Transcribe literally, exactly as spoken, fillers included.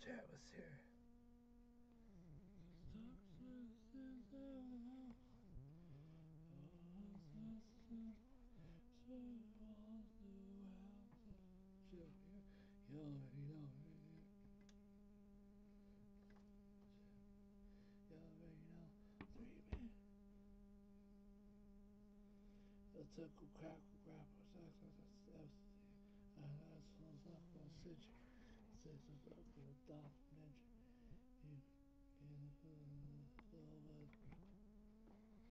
chat was here. You already know. You already know. Three man. A tickle, crackle, grapple, sex, that's everything. And that's what's up for a century. Six of a dog mention. You get over